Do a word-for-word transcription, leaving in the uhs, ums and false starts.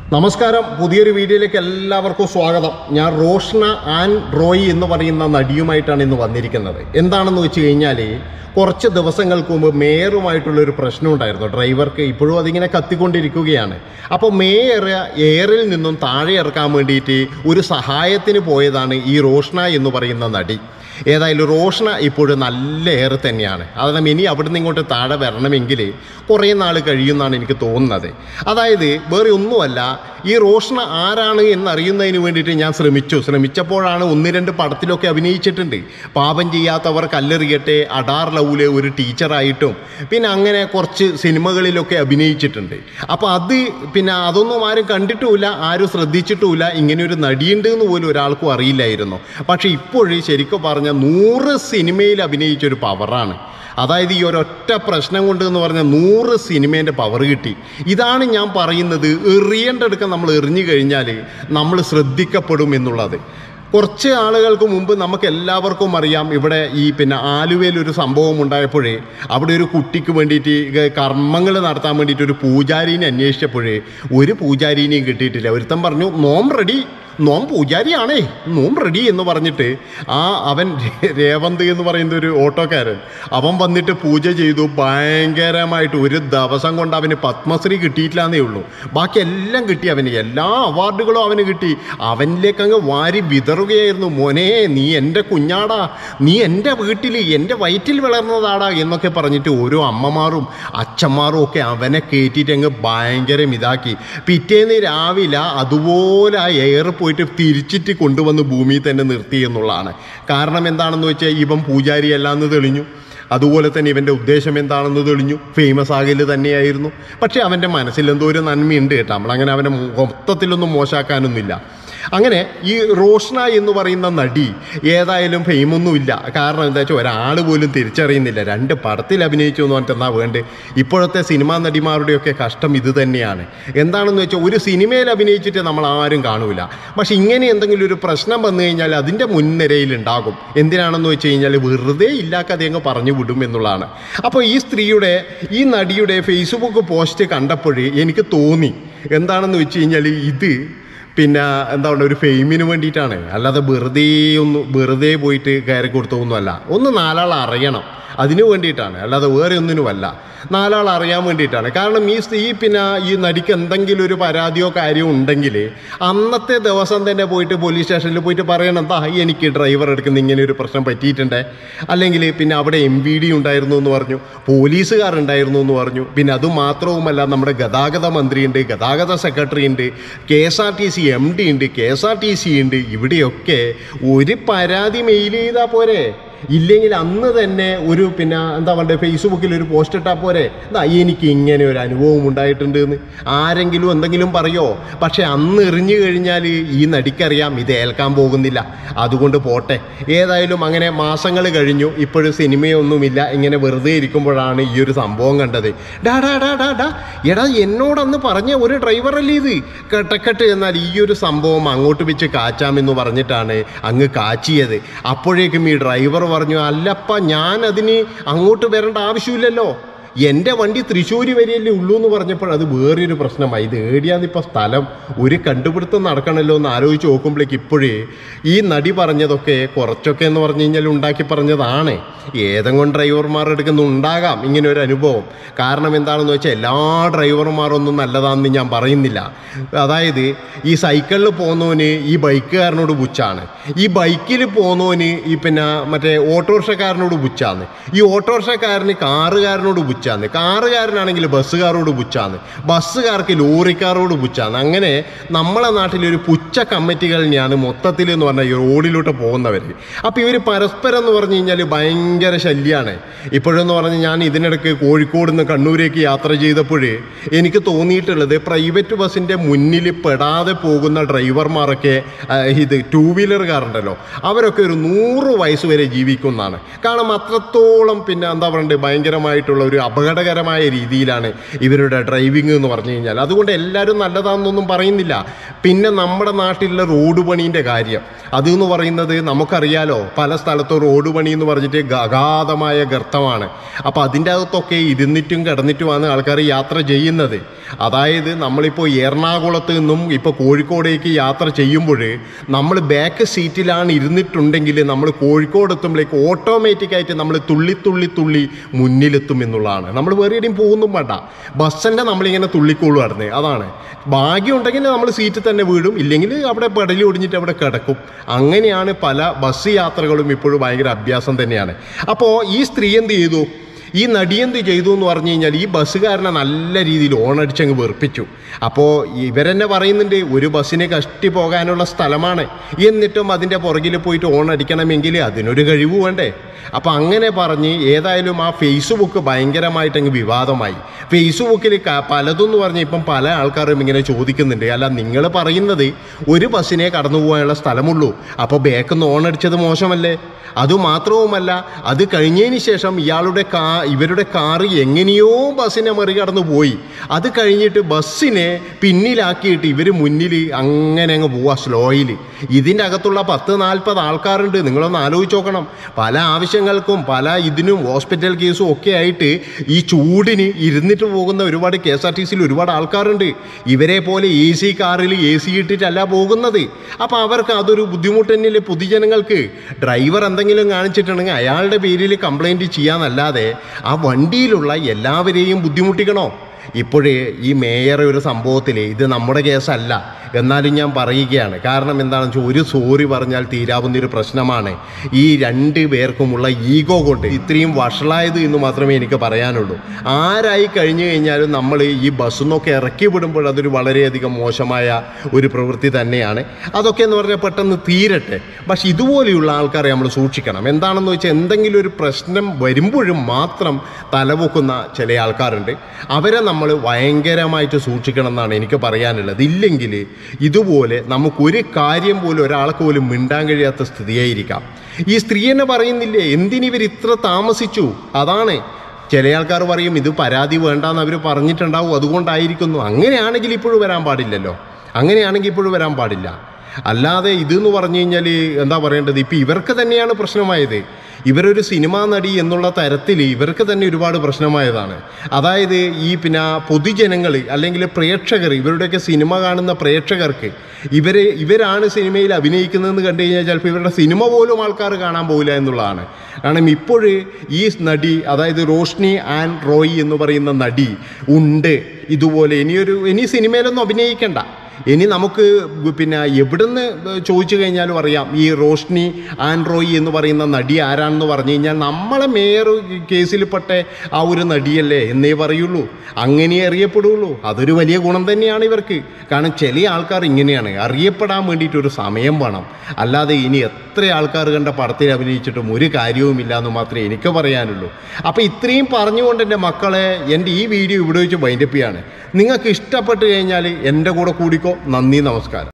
നമസ്കാരം, പുതിയൊരു വീഡിയോയിലേക്ക് എല്ലാവർക്കും സ്വാഗതം. ഞാൻ റോഷ്ന ആൻഡ് റോയി എന്ന് പറയുന്ന നടിയുമായിട്ടാണ് ഇന്ന് വന്നിരിക്കുന്നത്. എന്താണെന്ന് വെച്ച് കഴിഞ്ഞാൽ, കുറച്ച് ദിവസങ്ങൾക്ക് മുമ്പ് മേയറുമായിട്ടുള്ളൊരു പ്രശ്നം ഉണ്ടായിരുന്നു. ഡ്രൈവർക്ക് ഇപ്പോഴും അതിങ്ങനെ കത്തിക്കൊണ്ടിരിക്കുകയാണ്. അപ്പോൾ മേയർ എയറിൽ നിന്നും താഴെ ഇറക്കാൻ വേണ്ടിയിട്ട് ഒരു സഹായത്തിന് പോയതാണ് ഈ റോഷ്ന എന്ന് പറയുന്ന നടി. ഏതായാലും റോഷ്ന ഇപ്പോഴും നല്ല എയർ തന്നെയാണ്. അതാണ് ഇനി അവിടുന്ന് ഇങ്ങോട്ട് താഴെ വരണമെങ്കിൽ കുറേ നാൾ കഴിയുമെന്നാണ് എനിക്ക് തോന്നുന്നത്. അതായത് വേറെ ഒന്നുമല്ല, ഈ റോഷ്ന ആരാണ് എന്നറിയുന്നതിന് വേണ്ടിയിട്ട് ഞാൻ ശ്രമിച്ചു ശ്രമിച്ചപ്പോഴാണ് ഒന്ന് രണ്ട് പടത്തിലൊക്കെ അഭിനയിച്ചിട്ടുണ്ട്. പാപം ചെയ്യാത്തവർ കല്ലെറിയട്ടെ, അഡാർ ലൗവിലെ ഒരു ടീച്ചറായിട്ടും പിന്നെ അങ്ങനെ കുറച്ച് സിനിമകളിലൊക്കെ അഭിനയിച്ചിട്ടുണ്ട്. അപ്പോൾ അത് പിന്നെ അതൊന്നും ആരും കണ്ടിട്ടുമില്ല, ആരും ശ്രദ്ധിച്ചിട്ടുമില്ല. ഇങ്ങനെ ഒരു നടിയുണ്ട് എന്ന് പോലും ഒരാൾക്കും അറിയില്ലായിരുന്നു. പക്ഷേ ഇപ്പോഴും ശരിക്കും പറഞ്ഞ നൂറ് സിനിമയിൽ അഭിനയിച്ചൊരു പവറാണ്. അതായത് ഈ ഒരൊറ്റ പ്രശ്നം കൊണ്ട് എന്ന് പറഞ്ഞാൽ നൂറ് സിനിമേൻ്റെ പവർ കിട്ടി. ഇതാണ് ഞാൻ പറയുന്നത്, എറിയേണ്ടടുക്കം നമ്മൾ എറിഞ്ഞു കഴിഞ്ഞാൽ നമ്മൾ ശ്രദ്ധിക്കപ്പെടും എന്നുള്ളത്. കുറച്ച് ആളുകൾക്ക് മുമ്പ് നമുക്ക് എല്ലാവർക്കും അറിയാം, ഇവിടെ ഈ പിന്നെ ആലുവയിലൊരു സംഭവം ഉണ്ടായപ്പോഴേ അവിടെ ഒരു കുട്ടിക്ക് വേണ്ടിയിട്ട് കർമ്മങ്ങൾ നടത്താൻ വേണ്ടിയിട്ട് ഒരു പൂജാരിനെ അന്വേഷിച്ചപ്പോഴേ ഒരു പൂജാരിനെയും കിട്ടിയിട്ടില്ല. ഒരുത്തൻ പറഞ്ഞു, നോം റെഡി, നോം പൂജാരിയാണേ, നോം റെഡി എന്ന് പറഞ്ഞിട്ട് ആ അവൻ രേവന്ത് എന്ന് പറയുന്ന ഒരു ഓട്ടോക്കാരൻ അവൻ വന്നിട്ട് പൂജ ചെയ്തു. ഭയങ്കരമായിട്ട് ഒരു ദിവസം കൊണ്ട് അവന് പത്മശ്രീ കിട്ടിയിട്ടില്ലാന്നേ ഉള്ളൂ, ബാക്കി എല്ലാം കിട്ടി. അവന് എല്ലാ അവാർഡുകളും അവന് കിട്ടി. അവനിലേക്ക് അങ്ങ് വാരി വിതറുകയായിരുന്നു. മോനെ, നീ എൻ്റെ കുഞ്ഞാടാ, നീ എൻ്റെ വീട്ടിൽ എൻ്റെ വയറ്റിൽ വളർന്നതാടാ എന്നൊക്കെ പറഞ്ഞിട്ട് ഓരോ അമ്മമാരും അച്ഛന്മാരും ഒക്കെ അവനെ കയറ്റിയിട്ട് അങ്ങ് ഭയങ്കര ഇതാക്കി. പിറ്റേന്ന് രാവിലെ അതുപോലെ ആ എയർ പോയിട്ട് തിരിച്ചിട്ട് കൊണ്ടുവന്ന് ഭൂമിയിൽ തന്നെ നിർത്തി എന്നുള്ളതാണ്. കാരണം എന്താണെന്ന് വെച്ചാൽ ഇവൻ പൂജാരിയല്ലാന്ന് തെളിഞ്ഞു. അതുപോലെ തന്നെ ഇവൻ്റെ ഉദ്ദേശം എന്താണെന്ന് തെളിഞ്ഞു. ഫേമസ് ആകല് തന്നെയായിരുന്നു. പക്ഷേ അവൻ്റെ മനസ്സിൽ എന്തോ ഒരു നന്മയുണ്ട് കേട്ടോ. നമ്മളങ്ങനെ അവനെ മൊത്തത്തിലൊന്നും മോശമാക്കാനൊന്നുമില്ല. അങ്ങനെ ഈ റോഷ്ന എന്ന് പറയുന്ന നടി ഏതായാലും ഫെയിമൊന്നുമില്ല. കാരണം എന്താ വെച്ചാൽ ഒരാൾ പോലും തിരിച്ചറിയുന്നില്ല. രണ്ട് പടത്തിൽ അഭിനയിച്ചു എന്ന് പറഞ്ഞിട്ട് എന്നാ വേണ്ട. ഇപ്പോഴത്തെ സിനിമാ നടിമാരുടെയൊക്കെ കഷ്ടം ഇത് തന്നെയാണ്. എന്താണെന്ന് വെച്ചാൽ ഒരു സിനിമയിൽ അഭിനയിച്ചിട്ട് നമ്മൾ ആരും കാണൂല. പക്ഷെ ഇങ്ങനെ എന്തെങ്കിലും ഒരു പ്രശ്നം വന്നു കഴിഞ്ഞാൽ അതിൻ്റെ മുൻനിരയിലുണ്ടാകും. എന്തിനാണെന്ന് വെച്ച് കഴിഞ്ഞാൽ വെറുതെ ഇല്ലാക്കതെ അങ്ങ് പറഞ്ഞു വിടും എന്നുള്ളതാണ്. അപ്പോൾ ഈ സ്ത്രീയുടെ ഈ നടിയുടെ ഫേസ്ബുക്ക് പോസ്റ്റ് കണ്ടപ്പോൾ എനിക്ക് തോന്നി, എന്താണെന്ന് വെച്ച് കഴിഞ്ഞാൽ ഇത് പിന്നെ എന്താ പറയുക, ഒരു ഫെയിമിന് വേണ്ടിയിട്ടാണ്. അല്ലാതെ വെറുതെ ഒന്ന് വെറുതെ പോയിട്ട് കയറി കൊടുത്തൊന്നുമല്ല. ഒന്ന് നാലാൾ അറിയണം, അതിനു വേണ്ടിയിട്ടാണ്. അല്ലാതെ വേറെ ഒന്നിനുമല്ല, നാലാൾ അറിയാൻ വേണ്ടിയിട്ടാണ്. കാരണം ഈ ഈ പിന്നെ ഈ നടിക്ക് എന്തെങ്കിലും ഒരു പരാതിയോ കാര്യമോ ഉണ്ടെങ്കിൽ അന്നത്തെ ദിവസം തന്നെ പോയിട്ട് പോലീസ് സ്റ്റേഷനിൽ പോയിട്ട് പറയണം, എന്താ എനിക്ക് ഡ്രൈവർ എടുക്കുന്ന ഇങ്ങനെ ഒരു പ്രശ്നം പറ്റിയിട്ടുണ്ട്. അല്ലെങ്കിൽ പിന്നെ അവിടെ എം വി ഡി ഉണ്ടായിരുന്നു എന്ന് പറഞ്ഞു, പോലീസുകാരുണ്ടായിരുന്നു എന്ന് പറഞ്ഞു. പിന്നെ അതുമാത്രവുമല്ല, നമ്മുടെ ഗതാഗത മന്ത്രിയുണ്ട്, ഗതാഗത സെക്രട്ടറി ഉണ്ട്, K S R T C M D ഉണ്ട്, K S R T C ഉണ്ട്. ഇവിടെയൊക്കെ ഒരു പരാതി മെയിൽ ചെയ്താൽ പോരെ. ഇല്ലെങ്കിൽ അന്ന് തന്നെ ഒരു പിന്നെ എന്താ പറയുക ഫേസ്ബുക്കിൽ ഒരു പോസ്റ്റ് ഇട്ടാൽ പോരെ, എന്താ എനിക്ക് ഇങ്ങനെ ഒരു അനുഭവം ഉണ്ടായിട്ടുണ്ട് എന്ന് ആരെങ്കിലും എന്തെങ്കിലും പറയോ. പക്ഷെ അന്ന് എറിഞ്ഞു കഴിഞ്ഞാൽ ഈ നടിക്കറിയാം ഇത് ഏൽക്കാൻ പോകുന്നില്ല, അതുകൊണ്ട് പോട്ടെ. ഏതായാലും അങ്ങനെ മാസങ്ങൾ കഴിഞ്ഞു, ഇപ്പോഴും സിനിമയൊന്നുമില്ല. ഇങ്ങനെ വെറുതെ ഇരിക്കുമ്പോഴാണ് ഈ ഒരു സംഭവം കണ്ടത്. ഡാ ഡാ ഡാ ഡാ ഡാ എടാ, എന്നോടന്ന് പറഞ്ഞ ഒരു ഡ്രൈവറല്ലേ ഇത്, കെട്ടക്കെട്ട്. എന്നാൽ ഈ ഒരു സംഭവം അങ്ങോട്ട് വെച്ച് കാച്ചാമെന്ന് പറഞ്ഞിട്ടാണ് അങ്ങ് കാച്ചിയത്. അപ്പോഴേക്കും ഈ ഡ്രൈവർ പറഞ്ഞു, അല്ലപ്പ ഞാൻ അതിന് അങ്ങോട്ട് വരേണ്ട ആവശ്യമില്ലല്ലോ, എൻ്റെ വണ്ടി തൃശ്ശൂർ വരെയല്ലേ ഉള്ളൂ എന്ന് പറഞ്ഞപ്പോൾ അത് വേറൊരു പ്രശ്നമായി. ഇത് ഏടിയാന്നിപ്പോൾ സ്ഥലം ഒരു കണ്ടുപിടുത്തം നടക്കണമല്ലോ എന്ന് ആലോചിച്ച് നോക്കുമ്പോഴേക്ക് ഇപ്പോഴേ ഈ നടി പറഞ്ഞതൊക്കെ കുറച്ചൊക്കെ എന്ന് പറഞ്ഞു കഴിഞ്ഞാൽ ഉണ്ടാക്കി പറഞ്ഞതാണ്. ഏതെങ്കിലും ഡ്രൈവർമാർ എടുക്കുന്ന ഉണ്ടാകാം ഇങ്ങനെ ഒരു അനുഭവം. കാരണം എന്താണെന്ന് വെച്ചാൽ എല്ലാ ഡ്രൈവർമാരൊന്നും നല്ലതാണെന്ന് ഞാൻ പറയുന്നില്ല. അതായത് ഈ സൈക്കിളിൽ പോകുന്നവന് ഈ ബൈക്കുകാരനോട് പുച്ഛാണ്, ഈ ബൈക്കിൽ പോകുന്നവന് ഈ പിന്നെ മറ്റേ ഓട്ടോറിക്ഷക്കാരനോട് പുച്ഛാണ്, ഈ ഓട്ടോറിക്ഷക്കാരന് കാറുകാരനോട് പുച്ഛാണ്, കാറുകാരനാണെങ്കിൽ ബസ്സുകാരോട് പുച്ഛാണ്, ബസ്സുകാർക്ക് ലോറിക്കാരോട് പുച്ഛാണ്. അങ്ങനെ നമ്മളെ നാട്ടിലൊരു പുച്ഛ കമ്മിറ്റികളിനെയാണ് മൊത്തത്തിൽ എന്ന് പറഞ്ഞാൽ ഈ റോഡിലോട്ട് പോകുന്നവർ. അപ്പോൾ ഇവർ പരസ്പരം എന്ന് പറഞ്ഞു കഴിഞ്ഞാൽ ഭയങ്കര ശല്യമാണ്. ഇപ്പോഴെന്ന് പറഞ്ഞാൽ ഞാൻ ഇതിനിടയ്ക്ക് കോഴിക്കോട് നിന്ന് കണ്ണൂരേക്ക് യാത്ര ചെയ്തപ്പോഴേ എനിക്ക് തോന്നിയിട്ടുള്ളത്, പ്രൈവറ്റ് ബസ്സിൻ്റെ മുന്നിൽ പെടാതെ പോകുന്ന ഡ്രൈവർമാരൊക്കെ ഇത് ടൂ വീലറുകാരുണ്ടല്ലോ, അവരൊക്കെ ഒരു നൂറ് വയസ്സ് വരെ ജീവിക്കുന്നതാണ്. കാരണം അത്രത്തോളം പിന്നെ എന്താ പറയണ്ടേ ഭയങ്കരമായിട്ടുള്ള ഒരു അപകടകരമായ രീതിയിലാണ് ഇവരുടെ ഡ്രൈവിംഗ് എന്ന് പറഞ്ഞു കഴിഞ്ഞാൽ. അതുകൊണ്ട് എല്ലാവരും നല്ലതാണെന്നൊന്നും പറയുന്നില്ല. പിന്നെ നമ്മുടെ നാട്ടിലുള്ള റോഡ് പണീൻ്റെ കാര്യം അതെന്ന് പറയുന്നത് നമുക്കറിയാലോ, പല സ്ഥലത്തും റോഡ് പണി എന്ന് പറഞ്ഞിട്ട് അഗാധമായ ഗർത്തമാണ്. അപ്പോൾ അതിൻ്റെ അകത്തൊക്കെ ഇരുന്നിട്ടും കിടന്നിട്ടുമാണ് ആൾക്കാർ യാത്ര ചെയ്യുന്നത്. അതായത് നമ്മളിപ്പോൾ എറണാകുളത്ത് നിന്നും ഇപ്പോൾ കോഴിക്കോടേക്ക് യാത്ര ചെയ്യുമ്പോൾ നമ്മൾ ബാക്ക് സീറ്റിലാണ് ഇരുന്നിട്ടുണ്ടെങ്കിൽ നമ്മൾ കോഴിക്കോട് എത്തുമ്പോഴേക്ക് ഓട്ടോമാറ്റിക്കായിട്ട് നമ്മൾ തുള്ളി തുള്ളി തുള്ളി മുന്നിലെത്തും എന്നുള്ളതാണ്. നമ്മൾ വേറെ എവിടെയും പോകുന്നും വേണ്ട, ബസ്സിൻ്റെ നമ്മളിങ്ങനെ തുള്ളിക്കോളുമായിരുന്നു. അതാണ് ഭാഗ്യം ഉണ്ടെങ്കിൽ നമ്മൾ സീറ്റിൽ തന്നെ വീഴും, ഇല്ലെങ്കിൽ അവിടെ പെടലി ഒടിഞ്ഞിട്ട് അവിടെ കിടക്കും. അങ്ങനെയാണ് പല ബസ് യാത്രകളും ഇപ്പോഴും ഭയങ്കര അഭ്യാസം തന്നെയാണ്. അപ്പോൾ ഈ സ്ത്രീ എന്ത് ചെയ്തു, ഈ നടി എന്ത് ചെയ്തു എന്ന് പറഞ്ഞു കഴിഞ്ഞാൽ ഈ ബസ്സുകാരനെ നല്ല രീതിയിൽ ഓണടിച്ചങ്ങ് വെറുപ്പിച്ചു. അപ്പോൾ ഇവരെന്നെ പറയുന്നുണ്ട് ഒരു ബസ്സിനെ കഷ്ടി പോകാനുള്ള സ്ഥലമാണ്, എന്നിട്ടും അതിൻ്റെ പുറകിൽ പോയിട്ട് ഓണടിക്കണമെങ്കിൽ അതിനൊരു കഴിവ് വേണ്ടേ. അപ്പോൾ അങ്ങനെ പറഞ്ഞ് ഏതായാലും ആ ഫേസ്ബുക്ക് ഭയങ്കരമായിട്ടങ്ങ് വിവാദമായി. ഫേസ്ബുക്കിൽ പലതെന്ന് പറഞ്ഞ് ഇപ്പം പല ആൾക്കാരും ഇങ്ങനെ ചോദിക്കുന്നുണ്ട്, അല്ല നിങ്ങൾ പറയുന്നത് ഒരു ബസ്സിനെ കടന്നു പോകാനുള്ള സ്ഥലമുള്ളൂ, അപ്പോൾ ബാക്കിൽ നിന്ന് ഓണടിച്ചത് മോശമല്ലേ? അതുമാത്രവുമല്ല, അത് കഴിഞ്ഞതിന് ശേഷം ഇയാളുടെ കാ ഇവരുടെ കാറ് എങ്ങനെയോ ബസ്സിനെ മറികടന്നു പോയി. അത് കഴിഞ്ഞിട്ട് ബസ്സിനെ പിന്നിലാക്കിയിട്ട് ഇവർ മുന്നിൽ അങ്ങനെ അങ്ങ് പോവാ സ്ലോയിൽ. ഇതിൻ്റെ അകത്തുള്ള പത്ത് നാൽപ്പത് ആൾക്കാരുണ്ട്. നിങ്ങളൊന്ന് ആലോചിച്ച് നോക്കണം. പല ആവശ്യങ്ങൾക്കും പല ഇതിനും ഹോസ്പിറ്റൽ കേസും ഒക്കെ ആയിട്ട് ഈ ചൂടിന് ഇരുന്നിട്ട് പോകുന്ന ഒരുപാട് കെ എസ് ആർ ടി സിയിൽ ഒരുപാട് ആൾക്കാരുണ്ട്. ഇവരെ പോലെ എ സി കാറിൽ എ സി ഇട്ടിട്ടല്ല പോകുന്നത്. അപ്പോൾ അവർക്ക് അതൊരു ബുദ്ധിമുട്ട് തന്നെയല്ലേ പൊതുജനങ്ങൾക്ക്. ഡ്രൈവർ എന്തെങ്കിലും കാണിച്ചിട്ടുണ്ടെങ്കിൽ അയാളുടെ പേരിൽ കംപ്ലൈൻറ്റ് ചെയ്യാന്നല്ലാതെ ആ വണ്ടിയിലുള്ള എല്ലാവരെയും ബുദ്ധിമുട്ടിക്കണോ? ഇപ്പോഴേ ഈ മേയർ ഒരു സംഭവത്തിൽ ഇത് നമ്മുടെ കേസല്ല, എന്നാലും ഞാൻ പറയുകയാണ്. കാരണം എന്താണെന്ന് വെച്ചാൽ ഒരു സോറി പറഞ്ഞാൽ തീരാവുന്നൊരു പ്രശ്നമാണ്. ഈ രണ്ട് പേർക്കുമുള്ള ഈഗോ കൊണ്ട് ഇത്രയും വഷളായത് എന്ന് മാത്രമേ എനിക്ക് പറയാനുള്ളൂ. ആരായി കഴിഞ്ഞു കഴിഞ്ഞാലും നമ്മൾ ഈ ബസ്സിൽ നിന്നൊക്കെ ഇറക്കി വിടുമ്പോൾ അതൊരു വളരെയധികം മോശമായ ഒരു പ്രവൃത്തി തന്നെയാണ്. അതൊക്കെ എന്ന് പറഞ്ഞാൽ പെട്ടെന്ന് തീരട്ടെ. പക്ഷെ ഇതുപോലെയുള്ള ആൾക്കാരെ നമ്മൾ സൂക്ഷിക്കണം. എന്താണെന്ന് വെച്ചാൽ എന്തെങ്കിലും ഒരു പ്രശ്നം വരുമ്പോഴും മാത്രം തലപൊക്കുന്ന ചില ആൾക്കാരുണ്ട്. അവരെ നമ്മൾ ഭയങ്കരമായിട്ട് സൂക്ഷിക്കണം എന്നാണ് എനിക്ക് പറയാനുള്ളത്. ഇല്ലെങ്കിൽ ഇതുപോലെ നമുക്കൊരു കാര്യം പോലും ഒരാൾക്ക് പോലും മിണ്ടാൻ കഴിയാത്ത സ്ഥിതിയായിരിക്കാം. ഈ സ്ത്രീ എന്നെ പറയുന്നില്ലേ എന്തിനിവർ ഇത്ര താമസിച്ചു? അതാണ് ചില ആൾക്കാർ പറയും ഇത് പരാതി വേണ്ടാന്ന് അവർ പറഞ്ഞിട്ടുണ്ടാവും, അതുകൊണ്ടായിരിക്കുന്നു. അങ്ങനെയാണെങ്കിൽ ഇപ്പോഴും വരാൻ പാടില്ലല്ലോ. അങ്ങനെയാണെങ്കിൽ ഇപ്പോഴും വരാൻ പാടില്ല. അല്ലാതെ ഇതെന്ന് പറഞ്ഞു കഴിഞ്ഞാൽ എന്താ പറയേണ്ടത്, ഇപ്പം ഇവർക്ക് തന്നെയാണ് പ്രശ്നമായത്. ഇവരൊരു സിനിമാ നടി എന്നുള്ള തരത്തിൽ ഇവർക്ക് തന്നെ ഒരുപാട് പ്രശ്നമായതാണ്. അതായത് ഈ പിന്നെ പൊതുജനങ്ങൾ അല്ലെങ്കിൽ പ്രേക്ഷകർ, ഇവരുടെയൊക്കെ സിനിമ കാണുന്ന പ്രേക്ഷകർക്ക് ഇവരെ ഇവരാണ് സിനിമയിൽ അഭിനയിക്കുന്നതെന്ന് കണ്ടു കഴിഞ്ഞാൽ ചിലപ്പോൾ ഇവരുടെ സിനിമ പോലും ആൾക്കാർ കാണാൻ പോകില്ല എന്നുള്ളതാണ്. കാരണം ഇപ്പോഴ് ഈ നടി, അതായത് റോഷ്നി ആൻ റോയ് എന്ന് പറയുന്ന നടി ഉണ്ട്. ഇതുപോലെ ഇനിയൊരു ഇനി സിനിമയിലൊന്നും അഭിനയിക്കണ്ട. ഇനി നമുക്ക് പിന്നെ എവിടുന്ന് ചോദിച്ചു കഴിഞ്ഞാലും അറിയാം ഈ റോഷ്നി ആൻ റോയ് എന്ന് പറയുന്ന നടി ആരാണെന്ന് പറഞ്ഞു കഴിഞ്ഞാൽ നമ്മളെ മേയർ കേസിൽപ്പെട്ട ആ ഒരു നടിയല്ലേ എന്നേ പറയുള്ളൂ, അങ്ങനെ അറിയപ്പെടുള്ളൂ. അതൊരു വലിയ ഗുണം തന്നെയാണ് ഇവർക്ക്. കാരണം ചില ആൾക്കാർ ഇങ്ങനെയാണ്, അറിയപ്പെടാൻ വേണ്ടിയിട്ടൊരു സമയം വേണം. അല്ലാതെ ഇനി എത്ര ആൾക്കാർ കണ്ട പടത്തിൽ അഭിനയിച്ചിട്ടും ഒരു കാര്യവുമില്ല എന്ന് മാത്രമേ എനിക്ക് പറയാനുള്ളൂ. അപ്പോൾ ഇത്രയും പറഞ്ഞുകൊണ്ട് എൻ്റെ മക്കളെ എൻ്റെ ഈ വീഡിയോ ഇവിടെ വെച്ച് വൈൻഡപ്പ് ചെയ്യാണ്. നിങ്ങൾക്ക് ഇഷ്ടപ്പെട്ട് കഴിഞ്ഞാൽ എൻ്റെ കൂടെ കൂടിക്കോ. നന്ദി, നമസ്കാരം.